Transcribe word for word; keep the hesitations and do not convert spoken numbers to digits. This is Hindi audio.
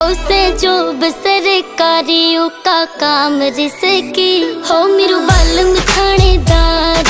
उसे जो सरकारियों का काम रिसकी हो मेरू बालम थानेदार।